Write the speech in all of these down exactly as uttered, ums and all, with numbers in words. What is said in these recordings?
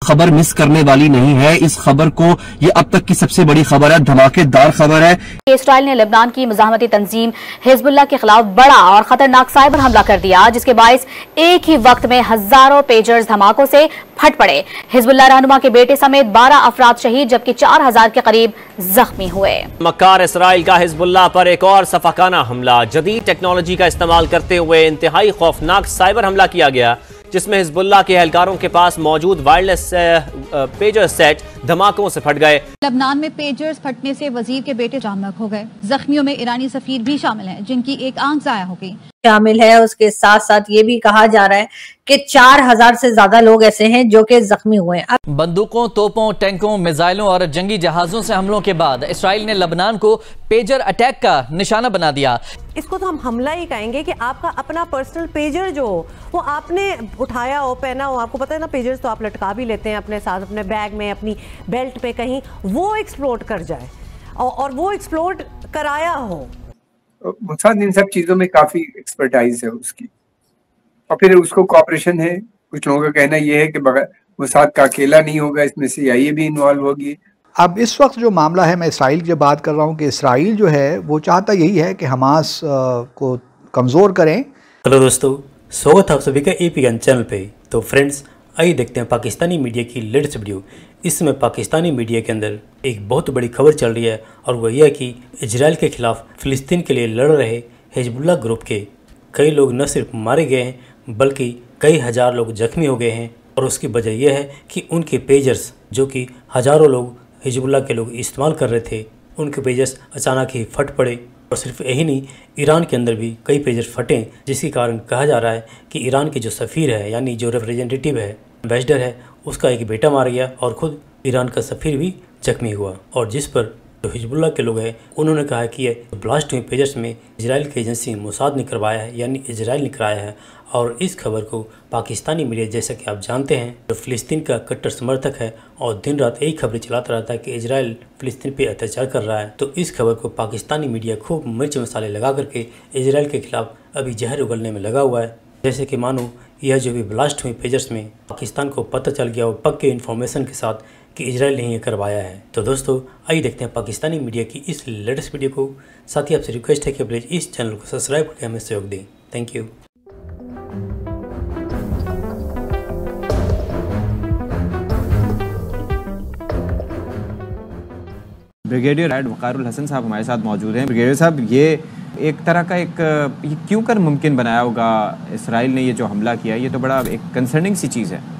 खबर मिस करने वाली नहीं है। इस खबर को, ये अब तक की सबसे बड़ी खबर है, धमाकेदार खबर है। इसराइल ने लेबनान की मुजाहमती तंजीम हिजबुल्लाह के खिलाफ बड़ा और खतरनाक साइबर हमला कर दिया, जिसके बायस एक ही वक्त में हजारों पेजर्स धमाकों से फट पड़े। हिजबुल्लाह रहनुमा के बेटे समेत बारह अफराद शहीद, जबकि चार हजार के करीब जख्मी हुए। मक्कार इसराइल का हिजबुल्लाह पर एक और सफाकाना हमला। जदीद टेक्नोलॉजी का इस्तेमाल करते हुए इंतहाई खौफनाक साइबर हमला किया गया, जिसमें हिजबुल्लाह के एहलकारों के पास मौजूद वायरलेस पेजर सेट धमाकों से फट गए। लबनान में पेजर्स फटने से वजीर के बेटे जामबहक हो गए। जख्मियों में ईरानी सफीर भी शामिल हैं, जिनकी एक आंख जाया हो गई। शामिल है। उसके साथ साथ ये भी कहा जा रहा है कि चार हजार से ज्यादा लोग ऐसे हैं जो कि जख्मी हुए हैं। बंदूकों, तोपों, टैंकों, मिसाइलों और जंगी जहाजों से हमलों के बाद इसराइल ने लबनान को पेजर अटैक का निशाना बना दिया। इसको तो हम हमला ही कहेंगे कि आपका अपना पर्सनल पेजर जो वो आपने उठाया हो, पहना हो, आपको पता है ना पेजर्स तो आप लटका भी लेते हैं अपने साथ, अपने बैग में, अपनी बेल्ट पे, कहीं वो एक्सप्लोड कर जाए और, और वो एक्सप्लोड कराया हो। मोसाद इन सब चीजों में काफी एक्सपर्टाइज है उसकी, और फिर उसको कॉपरेशन है। कुछ लोगों का कहना यह है कि मोसाद का अकेला नहीं होगा, इसमें सीआईए भी इन्वॉल्व होगी। अब इस वक्त जो मामला है, मैं इसराइल की बात कर रहा हूँ कि इसराइल जो है वो चाहता यही है कि हमास को कमज़ोर करें। हेलो दोस्तों, स्वागत है आप सभी का एपीएन चैनल पे। तो फ्रेंड्स, आइए देखते हैं पाकिस्तानी मीडिया की लेटेस्ट वीडियो। इस समय पाकिस्तानी मीडिया के अंदर एक बहुत बड़ी खबर चल रही है, और वह यह है कि इजराइल के खिलाफ फ़िलिस्तीन के लिए लड़ रहे हिजबुल्लाह ग्रुप के कई लोग न सिर्फ मारे गए हैं, बल्कि कई हज़ार लोग जख्मी हो गए हैं। और उसकी वजह यह है कि उनके पेजर्स, जो कि हज़ारों लोग हिजबुल्लाह के लोग इस्तेमाल कर रहे थे, उनके पेजर्स अचानक ही फट पड़े। और सिर्फ यही नहीं, ईरान के अंदर भी कई पेजर्स फटे, जिसके कारण कहा जा रहा है कि ईरान के जो सफ़ीर है, यानी जो रिप्रेजेंटेटिव है, एम्बेसडर है, उसका एक बेटा मारा गया और ख़ुद ईरान का सफ़ीर भी जख्मी हुआ। और जिस पर जो हिजबुल्लाह के लोग हैं, उन्होंने कहा कि ये ब्लास्ट हुए पेजर्स में इजराइल की एजेंसी मोसाद ने करवाया है, यानी इजराइल ने कराया है। और इस खबर को पाकिस्तानी मीडिया, जैसा कि आप जानते हैं, जो फ़िलिस्तीन का कट्टर समर्थक है और दिन रात यही खबरें चलाता रहता है कि इजराइल फ़िलिस्तीन पे अत्याचार कर रहा है, तो इस खबर को पाकिस्तानी मीडिया खूब मिर्च मसाले लगा करके इजराइल के खिलाफ अभी जहर उगलने में लगा हुआ है। जैसे कि मानो यह जो भी ब्लास्ट हुई पेजर्स में पाकिस्तान को पता चल गया हो पक्के इन्फॉर्मेशन के साथ कि इजराइल ने ये करवाया है। तो दोस्तों, आइए देखते हैं पाकिस्तानी मीडिया की इस लेटेस्ट वीडियो को। साथ ही आपसे रिक्वेस्ट है कि प्लीज़ इस चैनल को सब्सक्राइब करके हमें सहयोग दें। Thank you. ब्रिगेडियर एड वक़ारुल हसन साहब हमारे साथ मौजूद हैं। ब्रिगेडियर साहब, ये एक तरह का एक ये क्यों कर मुमकिन बनाया होगा इसराइल ने ये जो हमला किया, ये तो बड़ा एक कंसर्निंग सी चीज़ है।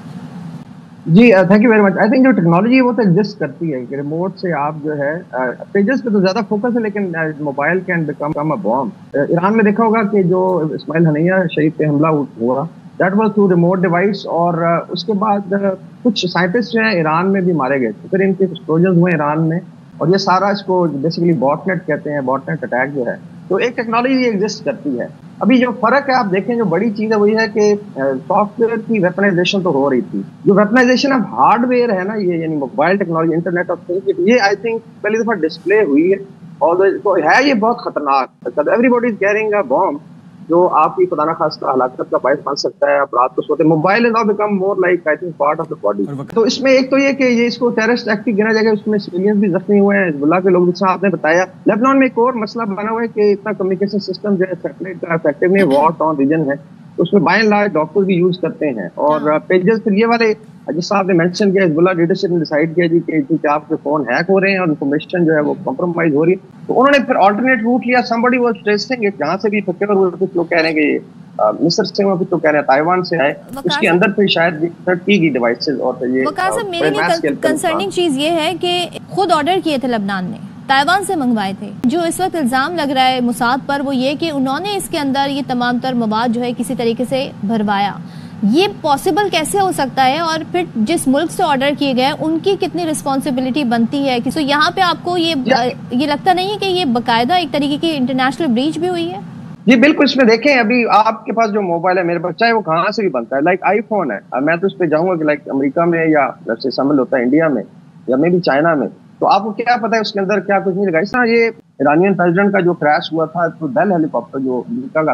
जी, thank you very much. I think जो टेक्नोलॉजी है वो तो एग्जिस्ट करती है कि रिमोट से आप जो है पेजेस पे तो ज़्यादा फोकस है, लेकिन mobile can become a bomb. Iran में देखा होगा कि जो इस्माइल हनिया शहीद पे हमला हुआ, that was through remote device, और उसके बाद कुछ साइंटिस्ट जो है ईरान में भी मारे गए थे, फिर इनके एक्सप्लोजन हुए ईरान में, और ये सारा इसको बेसिकली बॉटनेट कहते हैं, बॉटनेट अटैक जो है। तो एक टेक्नोलॉजी एग्जिस्ट करती है। अभी जो फर्क है, आप देखें, जो बड़ी चीज है वही है कि सॉफ्टवेयर की वेपनाइजेशन तो हो रही थी। जो वेपनाइजेशन ऑफ हार्डवेयर है ना, ये यानी mobile technology, internet of things, ये आई थिंक पहली दफा डिस्प्ले हुई है, और तो है ये बहुत खतरनाक। Everybody is carrying a bomb जो आपकी खुदा न खास्ता हलाकत का बायस बन सकता है। आप रात को सोते, mobile is now become more like I think part of the body. तो इसमें एक तो ये कि ये इसको टेररिस्ट एक्ट की गिना जाएगा, उसमें सिविलियंस भी जख्मी हुए हैं, हिजबुल्लाह के लोग, जैसा आपने बताया। लेबनान में एक और मसला बना हुआ है कि इतना कम्युनिकेशन सिस्टम जो है सैटेलाइट का इफेक्टिव नहीं, वॉर टाउन रीजन है, उसमें बाय एंड लार्ज डॉक्टर भी यूज करते हैं। और पेजेस फिर ये वाले जिस आपने मेंशन किया, हिजबुल्लाह लीडरशिप ने डिसाइड किया जी कि आपके फोन हैक हो रहे हैं और इन्फॉर्मेशन जो है वो कॉम्प्रोमाइज हो रही है, तो उन्होंने फिर ऑल्टरनेट रूट लिया। समबडी वाज ट्रेसिंग इट, जहां से भी फकेवर हुए, कुछ लोग कह रहे हैं कि मिस्र से, कुछ लोग कह रहे हैं ताइवान से आए, उसके अंदर फिर शायद थर्ड की डिवाइसेस। और ये मेरी कंसर्निंग चीज ये है कि खुद ऑर्डर किए थे लेबनान ने, ताइवान से मंगवाए थे। जो इस वक्त इल्जाम लग रहा है मोसाद पर वो ये कि उन्होंने इसके अंदर ये तमाम तर मवाद जो है किसी तरीके से भरवाया। ये पॉसिबल कैसे हो सकता है? और फिर जिस मुल्क से ऑर्डर किए गए उनकी कितनी रिस्पॉन्सिबिलिटी बनती है? तो यहाँ पे आपको ये ये लगता नहीं है कि ये बाकायदा एक तरीके की इंटरनेशनल ब्रीच भी हुई है? जी बिल्कुल। इसमें देखें, अभी आपके पास जो मोबाइल है, मेरे पास, चाहे वो कहाँ से भी बनता है, लाइक आईफोन है, मैं तो उस पर जाऊंगा कि लाइक अमेरिका में या जैसे शामिल होता है इंडिया में या मे भी चाइना में, तो आपको क्या पता है उसके अंदर क्या कुछ नहीं लगा। इस तरह ये ईरानियन प्रेसिडेंट का जो क्रैश हुआ था, तो बेल हेलीकॉप्टर जो अमेरिका का था,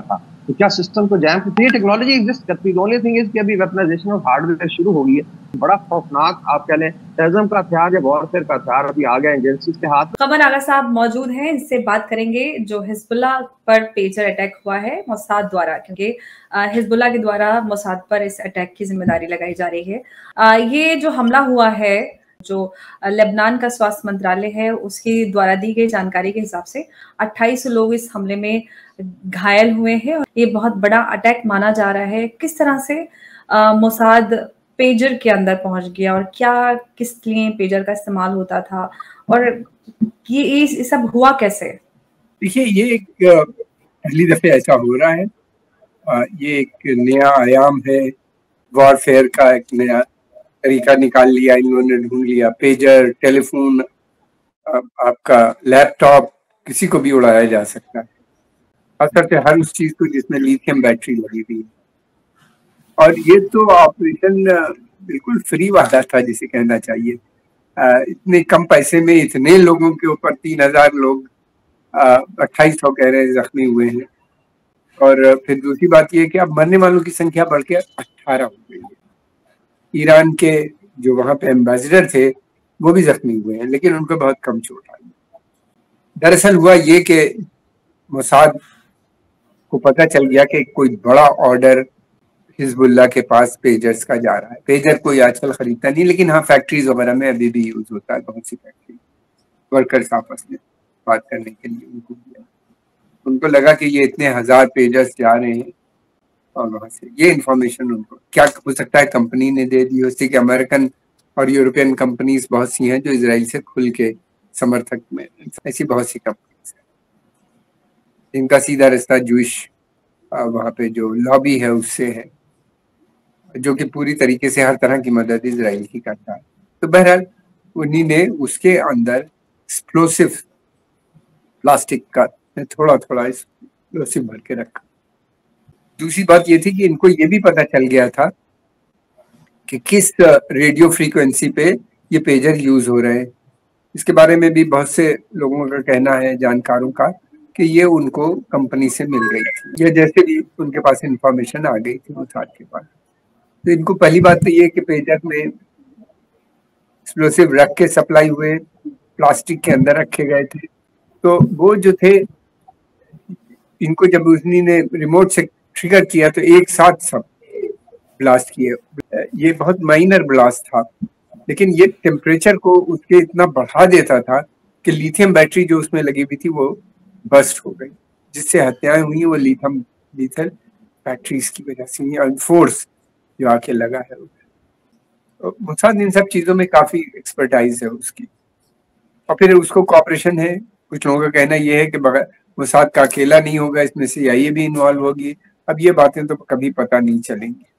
तो क्या सिस्टम को जैम तो ये टेक्नोलॉजी एग्जिस्ट करती है। ओनली थिंग इज कि अभी वेपनाइजेशन ऑफ हार्डवेयर शुरू हो गई है। बड़ा खौफनाक आप कह लें टेररिज्म का हथियार या वॉरफेयर का हथियार अभी आ गया एजेंसीज के हाथ। कमर आगा साहब मौजूद हैं, इनसे बात करेंगे जो हिजबुल्लाह पर पेजर अटैक हुआ है मोसाद द्वारा, क्योंकि हिजबुल्लाह के द्वारा मोसाद पर इस अटैक की जिम्मेदारी लगाई जा रही है। ये जो हमला हुआ है, जो लेबनान का स्वास्थ्य मंत्रालय है उसके द्वारा दी गई जानकारी के हिसाब से अट्ठाईस लोग इस हमले में घायल हुए हैं। ये बहुत बड़ा अटैक माना जा रहा है। किस तरह से मोसाद पेजर के अंदर पहुंच गया और क्या किस लिए पेजर का इस्तेमाल होता था और ये ये सब हुआ कैसे? देखिए, ये एक पहली दफे ऐसा हो रहा है। ये एक नया आयाम है, वॉरफेयर का एक नया तरीका निकाल लिया इन्होंने, ढूंढ लिया। पेजर, टेलीफोन, आपका लैपटॉप, किसी को भी उड़ाया जा सकता है, खासकर से हर उस चीज को जिसमें लिथियम बैटरी लगी हुई है। और ये तो ऑपरेशन बिल्कुल फ्री वाला था जिसे कहना चाहिए। इतने कम पैसे में इतने लोगों के ऊपर तीन हजार लोग, अट्ठाईस सौ कह रहे हैं जख्मी हुए हैं। और फिर दूसरी बात ये कि अब मरने वालों की संख्या बढ़ के अट्ठारह हो गई है। ईरान के जो वहां पे एम्बेसडर थे वो भी जख्मी हुए हैं, लेकिन उनको बहुत कम चोट आई। दरअसल हुआ ये कि मोसाद को पता चल गया कि कोई बड़ा ऑर्डर हिजबुल्लाह के पास पेजर्स का जा रहा है। पेजर कोई आजकल खरीदता नहीं, लेकिन हाँ फैक्ट्रीज वगैरह में अभी भी यूज होता है। बहुत सी फैक्ट्री वर्कर्स आपस में बात करने के लिए उनको दिया। उनको लगा कि ये इतने हजार पेजर्स जा रहे हैं और वहां से ये इंफॉर्मेशन उनको क्या हो सकता है कंपनी ने दे दी हो। उससे कि अमेरिकन और यूरोपियन कंपनीज बहुत सी हैं जो इजराइल से खुल के समर्थक में, ऐसी बहुत सी कंपनीज हैं जिनका सीधा रास्ता जूश वहाँ पे जो लॉबी है उससे है, जो कि पूरी तरीके से हर तरह की मदद इजराइल की करता है। तो बहरहाल उन्हीं ने उसके अंदर एक्सप्लोसिव प्लास्टिक का थोड़ा थोड़ा एक्सप्लोसिव भर के रखा। दूसरी बात ये थी कि इनको ये भी पता चल गया था कि किस रेडियो फ्रीक्वेंसी पे ये पेजर यूज हो रहे हैं। इसके बारे में भी बहुत से लोगों का कहना है, जानकारों का, कि ये उनको कंपनी से मिल गई थी या जैसे भी उनके पास इंफॉर्मेशन आ गई थी मोसाद के पास। तो इनको पहली बात तो ये कि पेजर में एक्सप्लोसिव रख के सप्लाई हुए, प्लास्टिक के अंदर रखे गए थे। तो वो जो थे, इनको जब उसने ने रिमोट से ट्रिगर किया तो एक साथ सब ब्लास्ट किए। ये बहुत माइनर ब्लास्ट था, लेकिन ये टेम्परेचर को उसके इतना बढ़ा देता था कि लिथियम बैटरी जो उसमें लगी हुई थी वो बस्ट हो गई, जिससे हत्याएं हुई। वो लिथियम लिथल बैटरीज की वजह से हुई और फोर्स जो आके लगा है। तो मोसाद इन सब चीज़ों में काफ़ी एक्सपर्टाइज है उसकी, और फिर उसको कॉपरेशन है। कुछ लोगों का कहना यह है कि बगैर मोसाद का अकेला नहीं होगा, इसमें सी आई ए भी इन्वॉल्व होगी। अब ये बातें तो कभी पता नहीं चलेंगी।